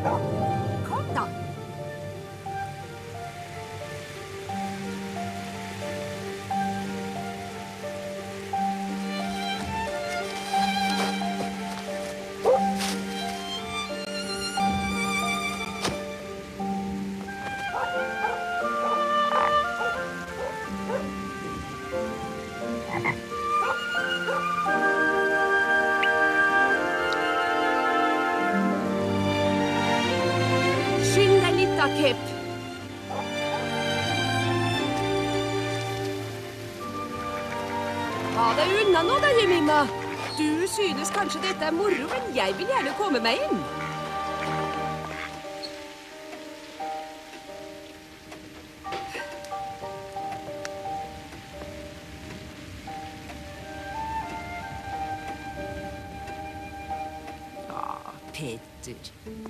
Kom da. Skynd deg litt da, Kip. Ta deg unna nå da, Jemima. Du synes kanskje dette er moro, men jeg vil gjerne komme meg inn. Petter.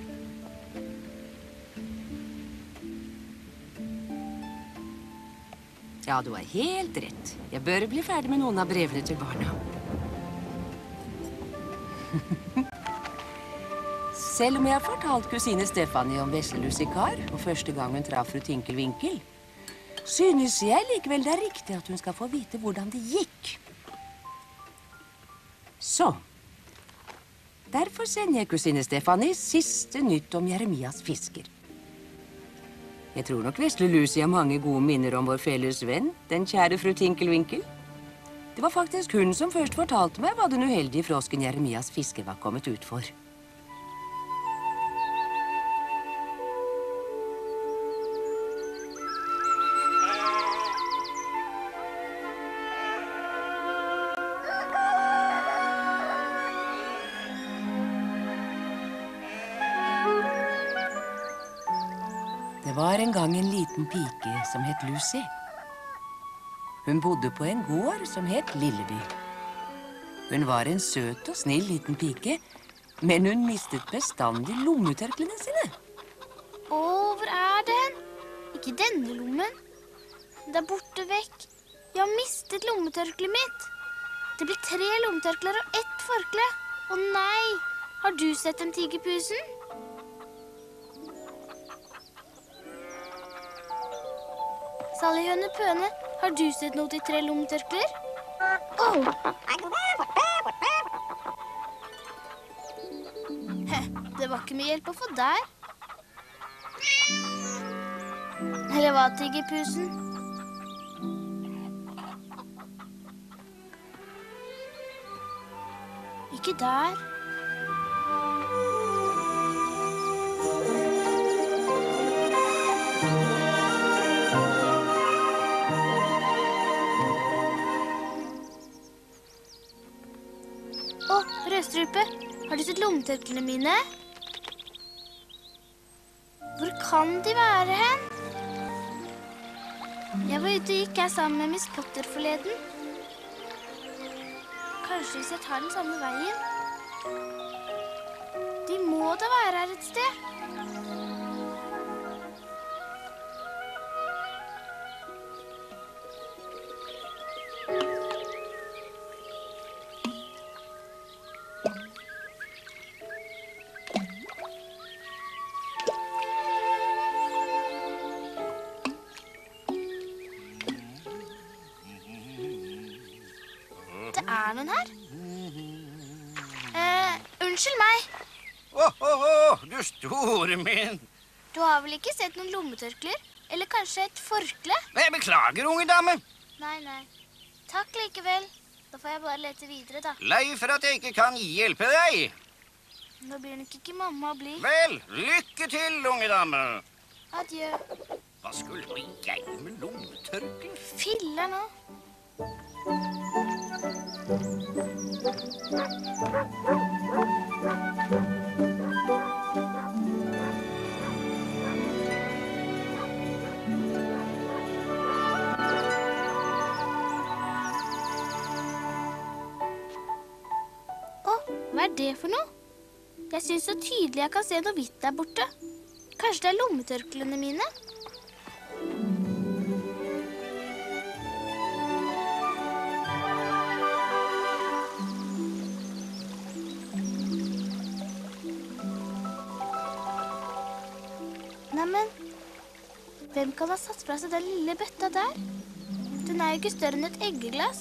Ja, du har helt rett. Jeg bør bli ferdig med noen av brevene til barna. Selv om jeg har fortalt kusine Stefanie om vesle Lusikar, og første gang hun traff fru Tinkelvinkel, synes jeg likevel det er riktig at hun skal få vite hvordan det gikk. Så. Derfor sender jeg kusine Stefanie siste nytt om Jeremias fisker. Jeg tror nok vesle Lucy har mange gode minner om vår felles venn, den kjære fru Tinkelvinkel. Det var faktisk hun som først fortalte meg hva den uheldige frosken Jeremias fisker var kommet ut for. Det var en gang en liten pike som het Lucy. Hun bodde på en gård som het Lilleby. Hun var en søt og snill liten pike, men hun mistet bestandig lommetørklene sine. Hvor er den? Ikke denne lommen. Det er borte vekk. Jeg har mistet lommetørklet mitt. Det blir 3 lommetørkler og 1 forkle. Å nei, har du sett den tigerpusen? Salihøne Pøne, har du sett noe til 3 lommetørkler? Det var ikke mye hjelp å få der. Eller hva, tigerpusen? Ikke der. Rødstrupe, har du sett lommetørklene mine? Hvor kan de være hen? Jeg var ute og gikk her sammen med Miss Potter forleden. Kanskje hvis jeg tar den samme veien? De må da være her et sted. Er noen her? Unnskyld meg. Du store min. Du har vel ikke sett noen lommetørkler? Eller kanskje et forkle? Jeg beklager, unge dame. Nei. Takk likevel. Da får jeg bare lete videre, da. Lei for at jeg ikke kan hjelpe deg. Nå blir nok ikke mamma å bli. Vel, lykke til, unge dame. Adjø. Hva skulle nå jeg med lommetørkler? Filler nå. Hva er det for noe? Jeg synes så tydelig jeg kan se noe hvitt der borte. Kanskje det er lommetørklene mine? Neimen, hvem kan ha satt fra seg den lille bøtta der? Den er jo ikke større enn et eggeglass.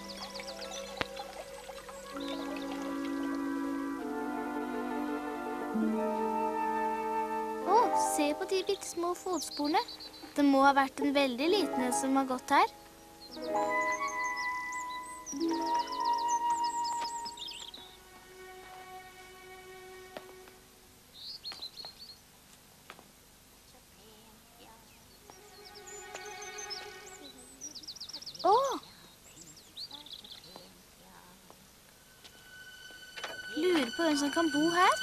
Se på de bittesmå fotsporene. Det må ha vært en veldig liten en som har gått her. Lurer på hvem som kan bo her.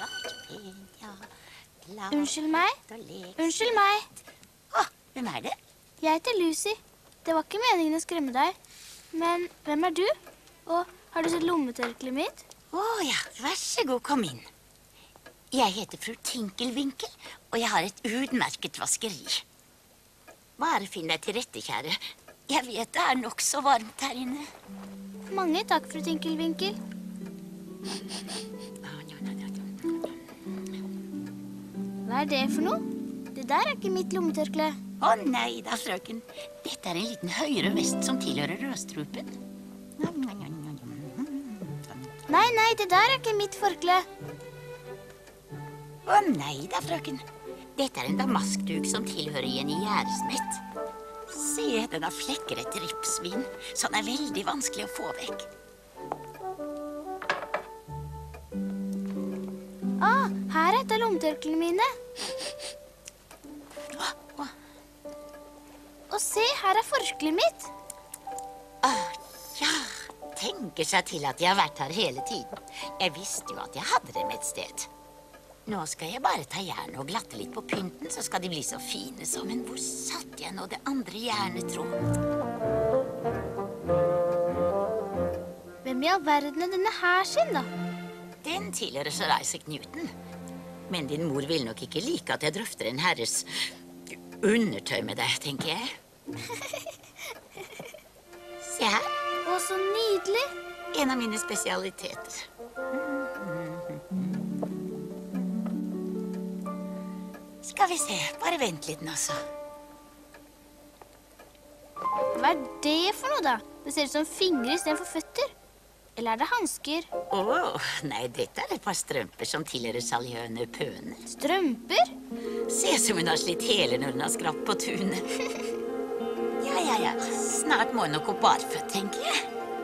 Unnskyld meg. Unnskyld meg. Hvem er det? Jeg heter Lucy. Det var ikke meningen å skremme deg. Men hvem er du? Og har du sett lommetørkleet mitt? Ja, vær så god, kom inn. Jeg heter fru Tinkelvinkel, og jeg har et utmerket vaskeri. Bare finn deg til rette, kjære. Jeg vet det er nok så varmt her inne. Mange takk, fru Tinkelvinkel. Hva er det for noe? Det der er ikke mitt lommetørkle. Nei da, frøken. Dette er en liten høyre vest som tilhører rødstrupen. Nei, det der er ikke mitt forkle. Nei da, frøken. Dette er en damaskduk som tilhører Jenny Gjæresmett. Se, den har flekker etter ripsvin, så den er veldig vanskelig å få vekk. Her er et av lommetørklene mine. Og se, her er forkleet mitt. Ja, tenker seg til at jeg har vært her hele tiden. Jeg visste jo at jeg hadde dem et sted. Nå skal jeg bare ta jern og glatte litt på pynten, så skal de bli så fine som. Men hvor satt jeg nå det andre jernet, tro? Hvem i all verden er denne her sin, da? Den tilhører Sir Isaac Newton. Men din mor vil nok ikke like at jeg drøfter en herres undertøy med deg, tenker jeg. Se her. Å, så nydelig. En av mine spesialiteter. Skal vi se, bare vent litt nå så. Hva er det for noe da? Det ser ut som fingre i stedet for føtter. Eller er det hansker? Nei, dette er et par strømper som tilhører Saljøne Pøne. Strømper? Se som hun har slitt hele når hun har skrapt på tunet. Ja. Snart må hun nok gå barføtt, tenker jeg.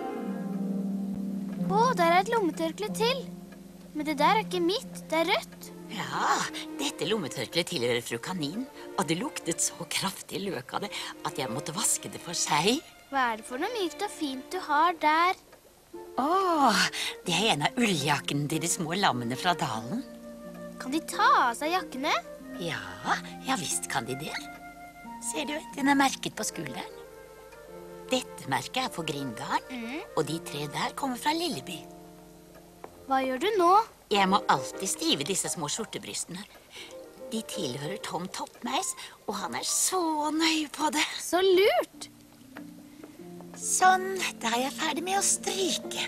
Der er et lommetørkle til. Men det der er ikke mitt, det er rødt. Ja, dette lommetørklet tilhører fru Kanin, og det luktet så kraftig løk av det at jeg måtte vaske det for seg. Hva er det for noe mykt og fint du har der? Det er en av ulljakkene til de små lammene fra dalen. Kan de ta av seg jakkene? Ja visst kan de det. Ser du, den er merket på skulderen. Dette merket er for Grindgarden, og de 3 der kommer fra Lilleby. Hva gjør du nå? Jeg må alltid stive disse små skjortebrystene. De tilhører Tom Toppmeis, og han er så nøye på det. Så lurt! Sånn, da er jeg ferdig med å stryke.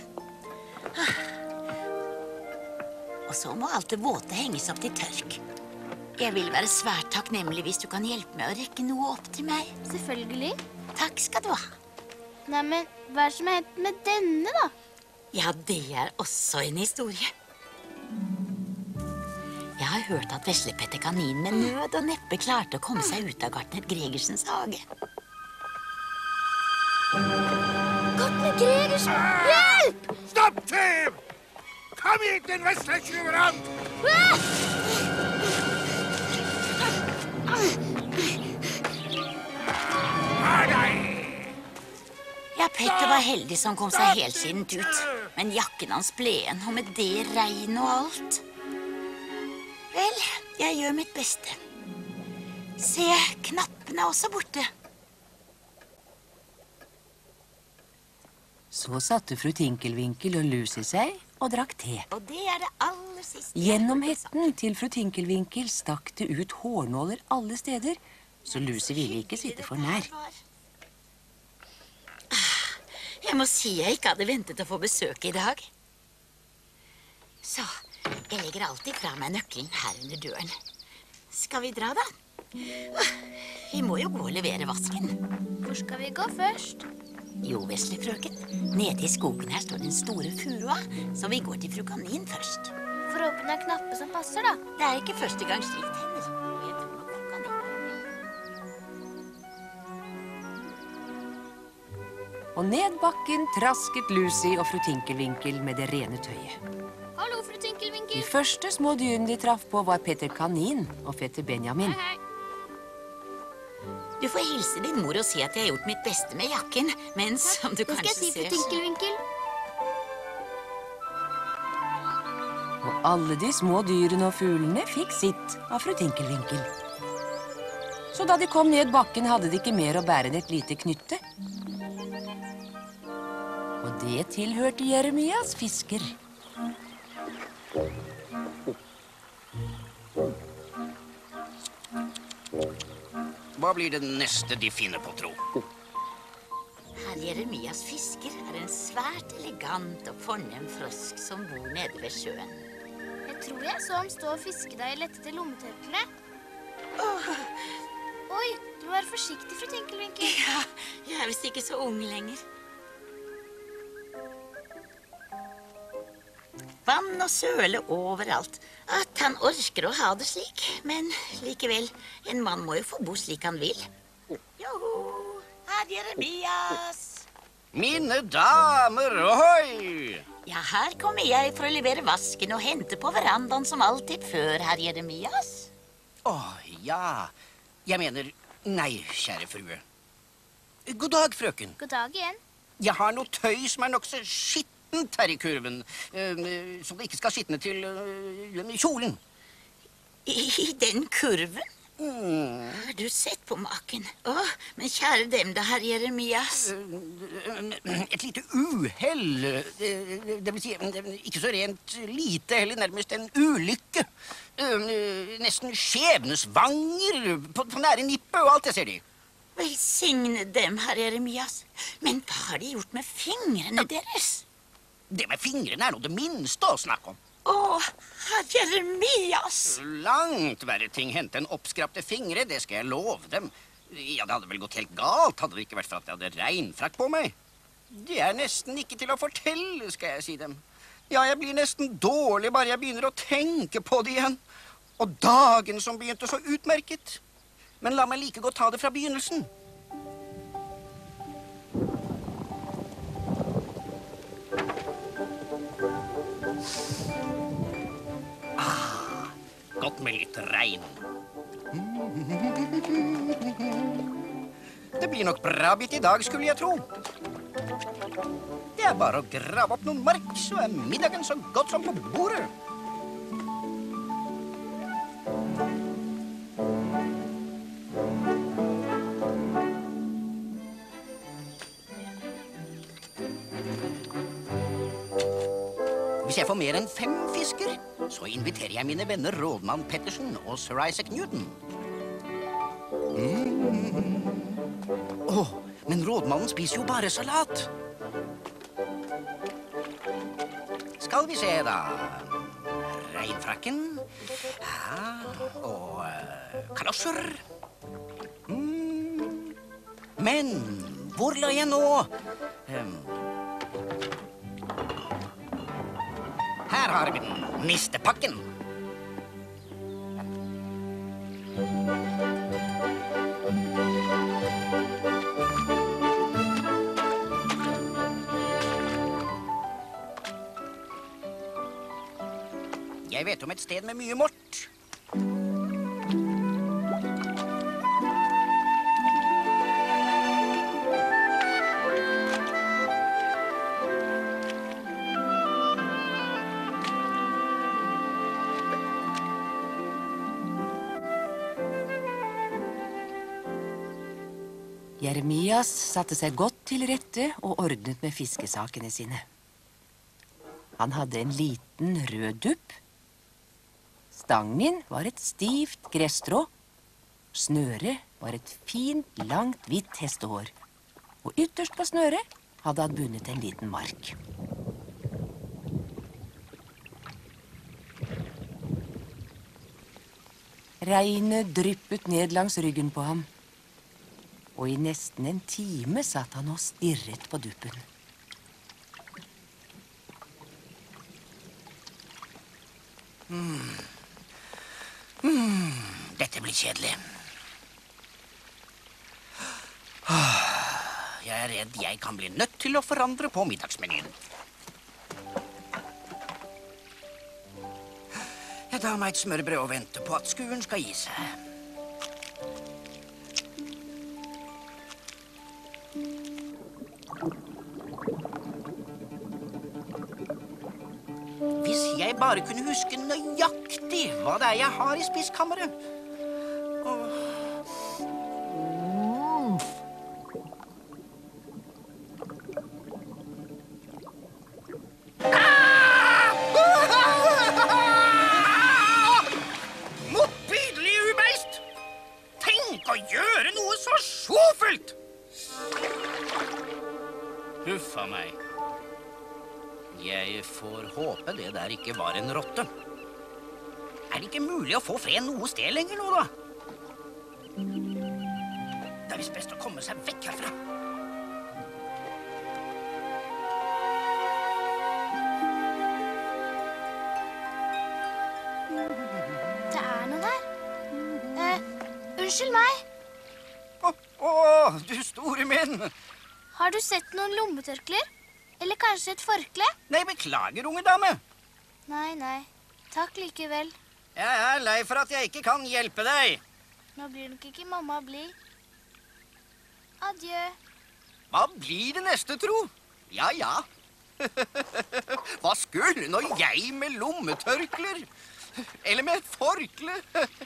Og så må alt det våte henges opp til tørk. Jeg vil være svært takknemlig hvis du kan hjelpe meg å rekke noe opp til meg. Selvfølgelig. Takk skal du ha. Neimen, hva er det som er hendt med denne, da? Ja, det er også en historie. Jeg har hørt at veslepetter Kanin med nød og neppe klarte å komme seg ut av Gartner Gregersens hage. Gartner Gregersen! Hjelp! Stopp, tyv! Kom hit, din vesle tjuverant! Ja, Petter var heldig som kom seg helskint ut. Men jakken hans ble igjen, og med det regn og alt. Vel, jeg gjør mitt beste. Se, knappen er også borte. Så satte fru Tinkelvinkel og Lucy seg og drakk te. Og det er det aller siste. Gjennom hetten til fru Tinkelvinkel stakk det ut hårnåler alle steder, så Lucy ville ikke sitte for nær. Jeg må si jeg ikke hadde ventet å få besøk i dag. Så, jeg legger alltid fra meg nøkkelen her under døren. Skal vi dra da? Vi må jo gå og levere vasken. Hvor skal vi gå først? Jo, vesle frøken. Nede i skogen her står den store furua, så vi går til fru Kanin først. For å åpne en knappe som passer, da. Det er ikke første gang slikt hender. Og jeg tror nok fru Kanin. Og ned bakken trasket Lucy og fru Tinkelvinkel med det rene tøyet. Hallo, fru De Tinkelvinkel. første små dyrene de traff på var Peter Kanin og fetter Benjamin. Hei. Du får hilse din mor og si at jeg har gjort mitt beste med jakken, men som du Det skal kanskje jeg si, fru ser... Tinkelvinkel. Og alle de små dyrene og fuglene fikk sitt av fru Tinkelvinkel. Så da de kom ned bakken, hadde de ikke mer å bære enn et lite knytte. Og det tilhørte Jeremias fisker. Hva blir det neste de finner på, tro? Herr Jeremias fisker er en svært elegant og fornem frosk som bor nede ved sjøen. Jeg tror jeg så ham stå og fiske da jeg lette til lommetørkle. Oi, du er forsiktig, fru Tinkelvinkel. Ja, jeg er visst ikke så ung lenger. Vann og søle overalt. At han orker å ha det slik. Men likevel, en mann må jo få bo slik han vil. Joho, herr Jeremias. Mine damer, ohoi! Ja, her kommer jeg for å levere vasken og hente på verandaen som alltid før, herr Jeremias. Ja. Jeg mener, nei, kjære frue. God dag, frøken. God dag igjen. Jeg har noe tøy som er nokså skittent her i kurven, så det ikke skal skitne til kjolen. I den kurven? Har du sett på maken? Men kjære dem da, herr Jeremias. Et lite uhell, det vil si, ikke så rent lite, heller nærmest en ulykke. Nesten skjebnesvanger på nære nippet og alt, jeg ser de. Velsigne dem, herr Jeremias. Men hva har de gjort med fingrene deres? Det med fingrene er noe det minste å snakke om. Herr Jeremias! Langt verre ting hendte enn oppskrapte fingre, det skal jeg love dem. Ja, det hadde vel gått helt galt, hadde det ikke vært for at jeg hadde regnfrakk på meg. Det er nesten ikke til å fortelle, skal jeg si dem. Ja, jeg blir nesten dårlig bare jeg begynner å tenke på det igjen. Og dagen som begynte så utmerket. Men la meg like godt ta det fra begynnelsen. Godt med litt regn. Det blir nok bra bitt i dag, skulle jeg tro. Det er bare å grave opp noen mark, så er middagen så godt som på bordet. Hvis jeg får mer enn 5 fisker, så inviterer jeg mine venner rådmann Pettersen og Sir Isaac Newton. Men rådmannen spiser jo bare salat. Skal vi se da. Regnfrakken. Ja, og kalosjer. Men hvor la jeg nå? Her har vi den. Nistepakken. Jeg vet om et sted med mye mort. Jeremias satte seg godt til rette og ordnet med fiskesakene sine. Han hadde en liten rød dupp. Stangen var et stivt gresstrå. Snøret var et fint, langt, hvitt hestehår. Og ytterst på snøret hadde han bundet en liten mark. Regnet dryppet ned langs ryggen på ham. Og i nesten en time satt han og stirret på duppen. Dette blir kjedelig. Jeg er redd jeg kan bli nødt til å forandre på middagsmenyen. Jeg tar meg et smørbrød og venter på at skuen skal gi seg. Hvis jeg bare kunne huske nøyaktig hva det er jeg har i spiskammeret. Huffa meg. Jeg får håpe det der ikke var en rotte. Er det ikke mulig å få fred noe sted lenger nå, da? Det er visst best å komme seg vekk herfra. Det er noe der. Unnskyld meg. Du store min. Har du sett noen lommetørkler? Eller kanskje et forkle? Nei, beklager, unge dame. Nei. Takk likevel. Jeg er lei for at jeg ikke kan hjelpe deg. Nå blir nok ikke mamma blid. Adjø. Hva blir det neste, tro? Ja. Hva skulle nå jeg med lommetørkler? Eller med et forkle?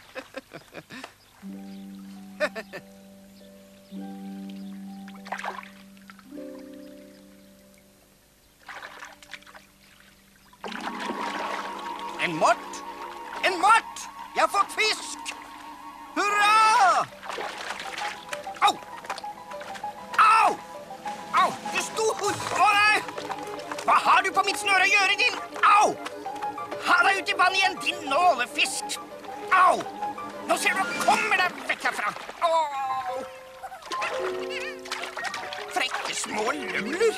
En mort! En mort! Jeg har fått fisk! Hurra! Au! Au! Au! Du stor! Å nei! Hva har du på mitt snøre å gjøre, din? Au! Ha deg ut i vann igjen, din nålefisk! Au! Nå ser du å komme deg vekk herfra! Au! Frekke små lømler!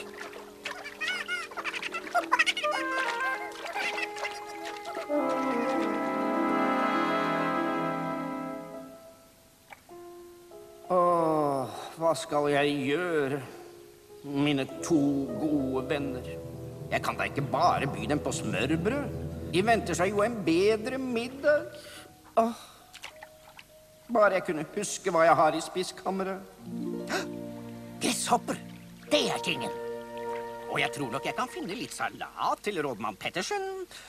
Hva skal jeg gjøre, mine to gode venner? Jeg kan da ikke bare by dem på smørbrød. De venter seg jo en bedre middag. Bare jeg kunne huske hva jeg har i spiskammeret. Gresshopper, det er tingen. Og jeg tror nok jeg kan finne litt salat til rådmann Pettersen.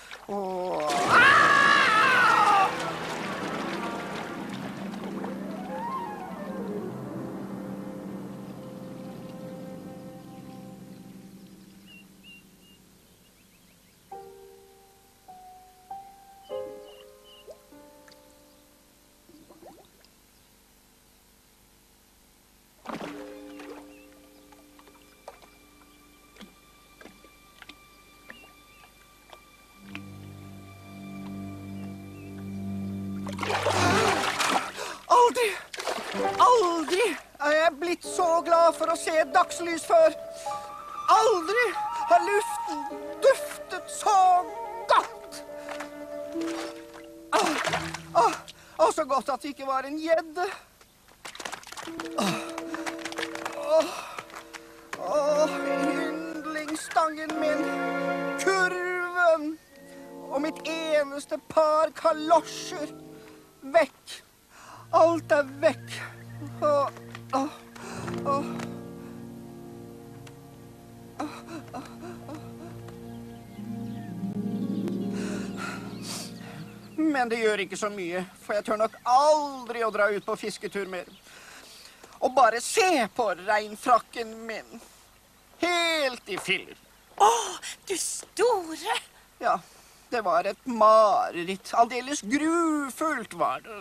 Aldri er jeg blitt så glad for å se dagslys før. Aldri har luften duftet så godt. Så godt at det ikke var en gjedde. Yndlingsstangen min, kurven og mitt eneste par kalosjer. Vekk. Alt er vekk. Men det gjør ikke så mye, for jeg tør nok aldri å dra ut på fisketur mer. Og bare se på regnfrakken min. Helt i filler. Du store! Ja, det var et mareritt. Aldeles grufullt var det.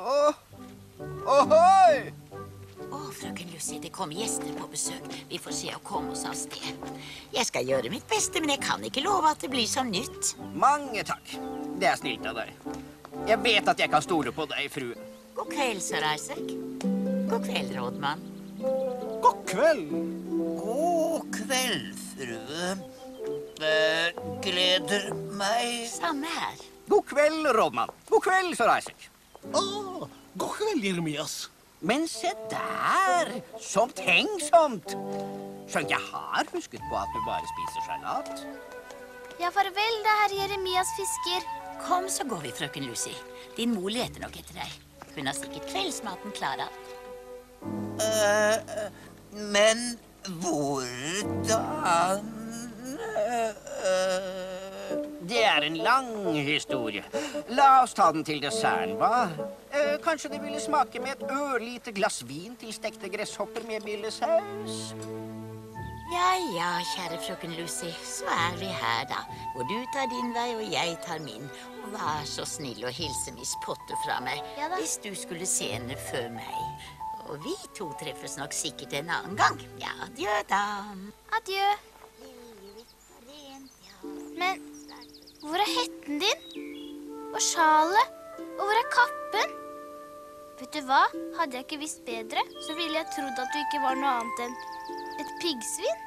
Ohoi! Frøken Lucy, det kommer gjester på besøk. Vi får se å komme oss av sted. Jeg skal gjøre mitt beste, men jeg kan ikke love at det blir som nytt. Mange takk. Det er snilt av deg. Jeg vet at jeg kan stole på deg, frue. God kveld, sir Isaac. God kveld, rådmann. God kveld. God kveld, frue. Gleder meg. Samme her. God kveld, rådmann. God kveld, sir Isaac. God kveld, Jeremias. Men se der, så tenksomt. Skjønt jeg har husket på at du bare spiser salat. Ja, farvel, det er Jeremias fisker. Kom, så går vi, frøken Lucy. Din mor leter nok etter deg. Hun har sikkert kveldsmaten klar alt. Men hvordan Det er en lang historie. La oss ta den til desserten, hva? Kanskje det ville smake med et ørlite glass vin til stekte gresshopper med mildesaus? Ja, ja, kjære frøken Lucy. Så er vi her, da. Hvor du tar din vei, og jeg tar min. Og vær så snill å hilse Miss Potter fra meg, Ja da. hvis du skulle se henne før meg. Og vi to treffes nok sikkert en annen gang. Ja, adjø da. Adjø. Men hvor er hetten din? Og sjalet? Og hvor er kappen? Vet du hva? Hadde jeg ikke visst bedre, så ville jeg trodd at du ikke var noe annet enn et piggsvin.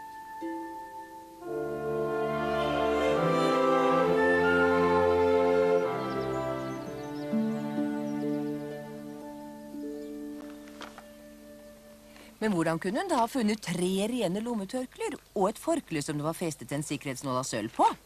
Men hvordan kunne hun da ha funnet 3 rene lommetørklær og et forkle som det var festet en sikkerhetsnål av sølv på?